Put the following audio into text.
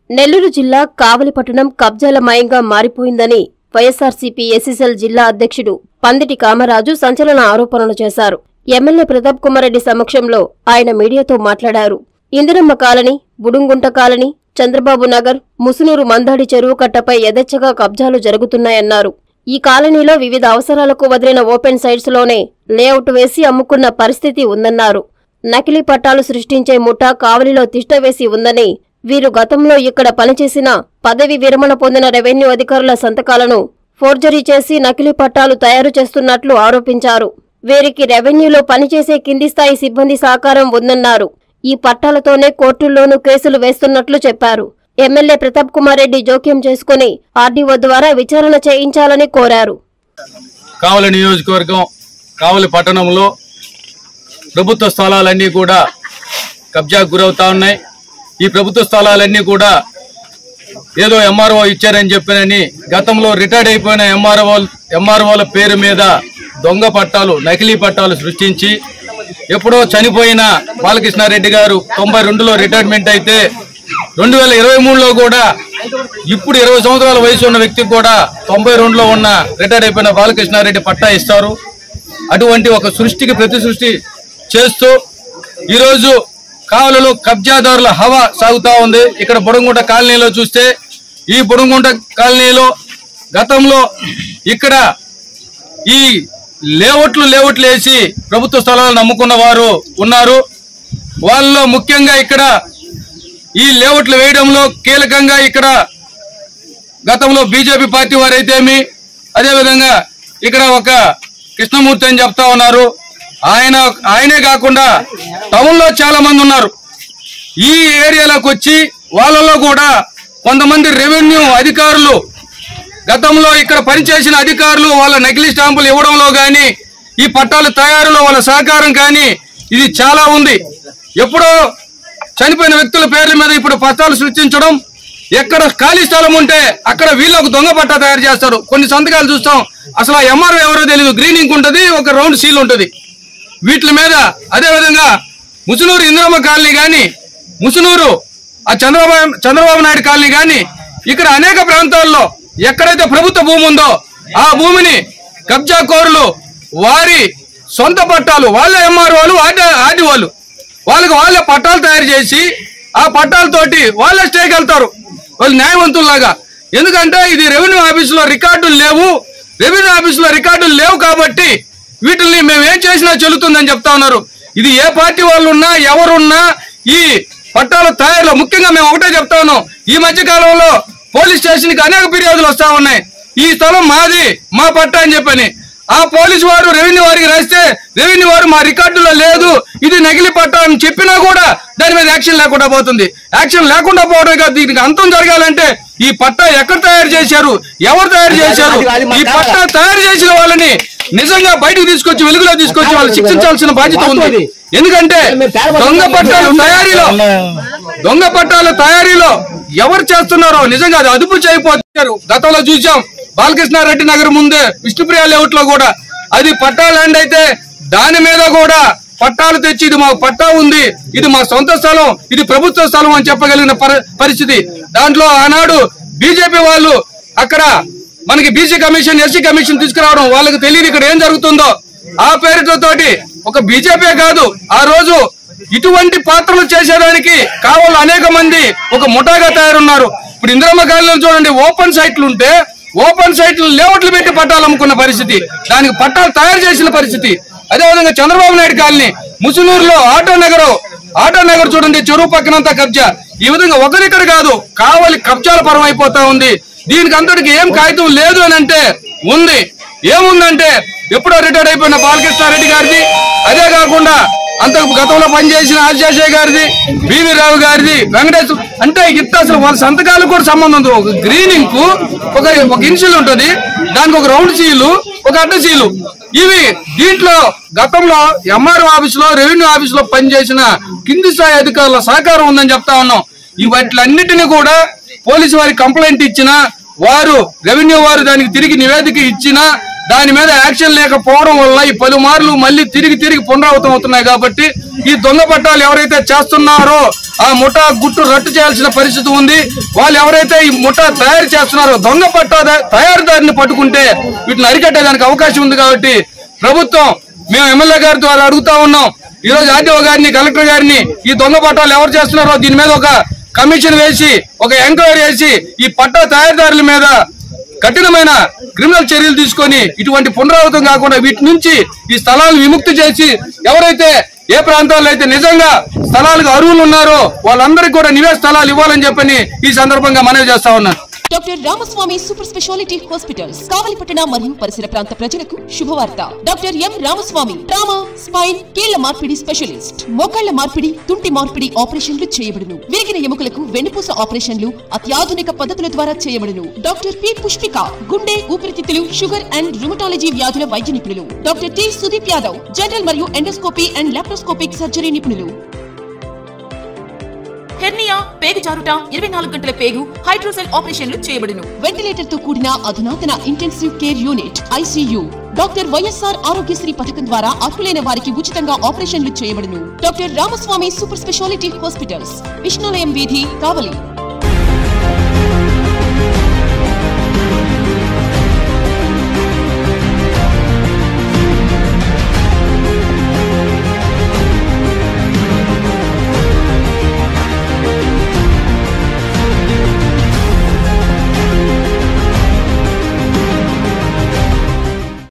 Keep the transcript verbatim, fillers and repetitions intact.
నెల్లూరు జిల్లా కావలిపట్టణం కబ్జాలమయంగా మారిపోయిందని వైఎస్ఆర్సీపీ ఎస్ఎస్ఎల్ జిల్లా అధ్యక్షుడు పందిటి కామరాజు సంచలన ఆరోపణలు చేశారు. ఎమ్మెల్యే ప్రతాప్ కుమార్ రెడ్డి సమక్షంలో ఆయన మీడియాతో మాట్లాడారు. ఇందిరమ్మ కాలనీ, బుడుంగుంట కాలనీ, చంద్రబాబు నగర్, ముసునూరు మందాడి చెరువు కట్టపై యథేచ్ఛగా కబ్జాలు జరుగుతున్నాయన్నారు. ఈ కాలనీలో వివిధ అవసరాలకు వదిలిన ఓపెన్ సైట్స్ లోనే లేఅవుట్ వేసి అమ్ముకున్న పరిస్థితి ఉందన్నారు. నకిలీ పట్టాలు సృష్టించే ముఠా కావలిలో తిష్టవేసి ఉందని, వీరు గతంలో ఇక్కడ పనిచేసిన పదవి విరమణ పొందిన రెవెన్యూ అధికారుల సంతకాలను ఫోర్జరీ చేసి నకిలీ పట్టాలు తయారు చేస్తున్నట్లు ఆరోపించారు. వీరికి రెవెన్యూలో పనిచేసే కింది స్థాయి సిబ్బంది సహకారం ఉందన్నారు. ఈ పట్టాలతోనే కోర్టుల్లోనూ కేసులు వేస్తున్నట్లు చెప్పారు. ఎమ్మెల్యే ప్రతాప్ కుమార్ రెడ్డి జోక్యం చేసుకుని ఆర్డీఓ ద్వారా విచారణ చేయించాలని కోరారు. కావలి నియోజకవర్గం కావలి పట్టణంలో ప్రభుత్వ స్థలాలన్నీ కూడా కబ్జాకు గురవుతా ఉన్నాయి. ఈ ప్రభుత్వ స్థలాలన్నీ కూడా ఏదో ఎంఆర్ఓ ఇచ్చారని చెప్పినని గతంలో రిటైర్డ్ అయిపోయిన ఎంఆర్ఓ ఎంఆర్ఓల పేరు మీద దొంగ పట్టాలు, నకిలీ పట్టాలు సృష్టించి ఎప్పుడో చనిపోయిన బాలకృష్ణారెడ్డి గారు తొంభై రెండులో రిటైర్మెంట్ అయితే రెండు వేల ఇరవై మూడులో కూడా ఇప్పుడు ఇరవై సంవత్సరాల వయసు ఉన్న వ్యక్తికి కూడా తొంభై రెండులో ఉన్న రిటైర్డ్ అయిపోయిన బాలకృష్ణారెడ్డి పట్టా ఇస్తారు. అటువంటి ఒక సృష్టికి ప్రతి సృష్టి చేస్తూ ఈరోజు కావలిలో కబ్జాదారుల హవా సాగుతా ఉంది. ఇక్కడ బుడంగుంట కాలనీలో చూస్తే, ఈ బుడంగుంట కాలనీలో గతంలో ఇక్కడ ఈ లేఅవుట్లు లేఅవుట్లు వేసి ప్రభుత్వ స్థలాలను నమ్ముకున్న వారు ఉన్నారు. వాళ్ళలో ముఖ్యంగా ఇక్కడ ఈ లేఅవుట్లు వేయడంలో కీలకంగా ఇక్కడ గతంలో బీజేపీ పార్టీ వారైతేమి, అదేవిధంగా ఇక్కడ ఒక కృష్ణమూర్తి అని చెప్తా ఉన్నారు. ఆయన ఆయనే కాకుండా టౌన్ లో చాలా మంది ఉన్నారు. ఈ ఏరియాలోకి వచ్చి వాళ్ళలో కూడా కొంతమంది రెవెన్యూ అధికారులు, గతంలో ఇక్కడ పనిచేసిన అధికారులు వాళ్ళ నకిలీ స్టాంపులు ఇవ్వడంలో కానీ, ఈ పట్టాల తయారీలో వాళ్ళ సహకారం కానీ ఇది చాలా ఉంది. ఎప్పుడో చనిపోయిన వ్యక్తుల పేర్ల మీద ఇప్పుడు పట్టాలు సృష్టించడం, ఎక్కడ ఖాళీ స్థలం ఉంటే అక్కడ వీళ్ళకు దొంగ పట్టా తయారు చేస్తారు. కొన్ని సంతకాలు చూస్తాం, అసలు ఆ ఎంఆర్ఓ ఎవరో తెలియదు, గ్రీనింగ్ ఉంటుంది, ఒక రౌండ్ సీల్ ఉంటుంది వీటి మీద. అదేవిధంగా ముసునూరు ఇందిరమ్మ కాలనీ కానీ, ముసునూరు ఆ చంద్రబాబు చంద్రబాబు నాయుడు కాలనీ కానీ, ఇక్కడ అనేక ప్రాంతాల్లో ఎక్కడైతే ప్రభుత్వ భూమి ఉందో ఆ భూమిని కబ్జా కోరులు వారి సొంత పట్టాలు, వాళ్ళ ఎంఆర్ఓలు ఆర్డీఓలు వాళ్ళకి వాళ్ళే పట్టాలు తయారు చేసి ఆ పట్టాలతోటి వాళ్ళే స్టేకి వెళ్తారు వాళ్ళు న్యాయవంతుల్లాగా. ఎందుకంటే ఇది రెవెన్యూ ఆఫీసులో రికార్డులు లేవు, రెవెన్యూ ఆఫీసులో రికార్డులు లేవు కాబట్టి వీటిని మేము ఏం చేసినా చెల్లుతుందని చెప్తా ఉన్నారు. ఇది ఏ పార్టీ వాళ్ళు ఉన్నా ఎవరున్నా ఈ పట్టాల తయారీలో ముఖ్యంగా మేము ఒకటే చెప్తా ఉన్నాం. ఈ మధ్య కాలంలో పోలీస్ స్టేషన్ కి అనేక ఫిర్యాదులు వస్తా ఉన్నాయి, ఈ స్థలం మాది, మా పట్టా అని చెప్పని. ఆ పోలీసు వారు రెవెన్యూ వారికి రాస్తే రెవెన్యూ వారు మా రికార్డులో లేదు, ఇది నకిలీ పట్టా అని చెప్పినా కూడా దాని మీద యాక్షన్ లేకుండా పోతుంది. యాక్షన్ లేకుండా పోవడం కాదు, దీనికి అంతం జరగాలంటే ఈ పట్టా ఎక్కడ తయారు చేశారు, ఎవరు తయారు చేశారు, ఈ పట్టా తయారు చేసిన వాళ్ళని నిజంగా బయటకు తీసుకొచ్చి వెలుగులో తీసుకొచ్చి వాళ్ళు శిక్షించాల్సిన బాధ్యత ఉంది. ఎందుకంటే దొంగ పట్టాల తయారీలో దొంగ పట్టాల తయారీలో ఎవరు చేస్తున్నారో నిజంగా అది అదుపు చేయకపోతారు. గతంలో చూసాం బాలకృష్ణారెడ్డి నగర్ ముందే విష్ణుప్రియ లేఅవుట్ లో కూడా అది పట్టా ల్యాండ్ అయితే దాని మీద కూడా పట్టాలు తెచ్చి ఇది మాకు పట్టా ఉంది, ఇది మా సొంత స్థలం, ఇది ప్రభుత్వ స్థలం అని చెప్పగలిగిన పరిస్థితి. దాంట్లో ఆనాడు బీజేపీ వాళ్ళు అక్కడ మనకి బీసీ కమిషన్, ఎస్సీ కమిషన్ తీసుకురావడం, వాళ్ళకి తెలియదు ఇక్కడ ఏం జరుగుతుందో. ఆ పేరుతో తోటి ఒక బీజేపీ కాదు, ఆ రోజు ఇటువంటి పాత్రలు చేసేదానికి కావాలి అనేక మంది ఒక ముఠాగా తయారున్నారు. ఇప్పుడు ఇందిరమ్మ కాలనీలో చూడండి, ఓపెన్ సైట్లు ఉంటే ఓపెన్ సైట్లు లేఅవుట్లు పెట్టి పట్టాలు అమ్ముకున్న పరిస్థితి, దానికి పట్టాలు తయారు చేసిన పరిస్థితి. అదేవిధంగా చంద్రబాబు నాయుడు కాలనీ, ముసునూరులో ఆటో నగర్ ఆటో నగర్ చూడండి, చెరువు పక్కనంతా కబ్జా. ఈ విధంగా ఒకరిక్కడ కాదు, కావలి కబ్జాల పరం అయిపోతా ఉంది. దీనికి అంతటికి ఏం కాగితం లేదు అని అంటే ఉంది. ఏముందంటే ఎప్పుడో రిటైర్డ్ అయిపోయిన బాలకృష్ణారెడ్డి గారిది, అదే కాకుండా అంతకు గతంలో పనిచేసిన ఆదిశేషయ్య గారిది, బివి రావు గారిది, వెంకటేశ్వర, అంటే ఇంత అసలు వాళ్ళ సంతకాలకు కూడా సంబంధం ఉంది. ఒక గ్రీనింగ్ కు ఒక ఒక ఇన్షియల్ ఉంటుంది, దానికి ఒక రౌండ్ సీలు, ఒక అడ్డ సీలు. ఇవి దీంట్లో గతంలో ఎంఆర్ఓ ఆఫీసులో, రెవెన్యూ ఆఫీసులో పనిచేసిన కింది స్థాయి అధికారుల సహకారం ఉందని చెప్తా ఉన్నాం. ఈ వాటిలన్నిటినీ కూడా పోలీసు వారికి కంప్లైంట్ ఇచ్చినా, వారు రెవెన్యూ వారు దానికి తిరిగి నివేదిక ఇచ్చినా దాని మీద యాక్షన్ లేకపోవడం వల్ల ఈ పలుమార్లు మళ్ళీ తిరిగి తిరిగి పునరావృతం అవుతున్నాయి. కాబట్టి ఈ దొంగ పట్టాలు ఎవరైతే చేస్తున్నారో ఆ ముఠా గుట్టు రట్టు చేయాల్సిన పరిస్థితి ఉంది. వాళ్ళు ఎవరైతే ఈ ముఠా తయారు చేస్తున్నారో దొంగ పట్టా తయారుదారిని పట్టుకుంటే వీటిని అరికట్టేదానికి అవకాశం ఉంది. కాబట్టి ప్రభుత్వం మేము ఎమ్మెల్యే గారి ద్వారా అడుగుతా ఉన్నాం, ఈ రోజు ఆర్డీఓ గారిని కలెక్టర్ గారిని ఈ దొంగ పట్టాలు ఎవరు చేస్తున్నారో దీని మీద ఒక కమిషన్ వేసి ఒక ఎంక్వైరీ చేసి ఈ పట్టా తయారుదారుల మీద కఠినమైన క్రిమినల్ చర్యలు తీసుకొని ఇటువంటి పునరావృతం కాకుండా వీటి నుంచి ఈ స్థలాలను విముక్తి చేసి ఎవరైతే ఏ ప్రాంతాల్లో అయితే నిజంగా స్థలాలకు అర్హులు ఉన్నారో వాళ్ళందరికీ కూడా నివేశ స్థలాలు ఇవ్వాలని చెప్పని ఈ సందర్భంగా మనవి చేస్తా ఉన్నాను. Doctor Ramaswamy super speciality hospitals కావలిపట్టణ మరియు పరిసర ప్రాంత ప్రజలకు శుభవార్త. Doctor M Ramaswamy trauma, spine, కీళ్ల మార్పిడి స్పెషలిస్ట్. మోకాళ్ల మార్పిడి, తుంటి మార్పిడి ఆపరేషన్లు చేయబడును. విరిగిన ఎముకలకు వెన్నుపూస ఆపరేషన్లు అత్యాధునిక పద్ధతుల ద్వారా చేయబడును. డాక్టర్ పి పుష్పిక గుండె, ఊపిరితిత్తులు, షుగర్ అండ్ రుమటాలజీ వ్యాధుల వైద్య నిపుణులు. Doctor T Sudeep Yadav general మరియు ఎండోస్కోపీ అండ్ లాప్రోస్కోపిక్ సర్జరీ నిపుణులు. హెర్నియా, పేగు జారుట, ఇరవై నాలుగు గంటల పేగు, హైడ్రోసెల్ ఆపరేషన్లు చేయబడును. వెంటిలేటర్ తో కూడిన అధునాతన intensive care unit ICU. Doctor YSR Aarogyasri పథకం ద్వారా అర్హులైన వారికి ఉచితంగా ఆపరేషన్లు చేయబడును. Doctor Ramaswamy super speciality hospitals, Vishnulayam వీధి, కావలి.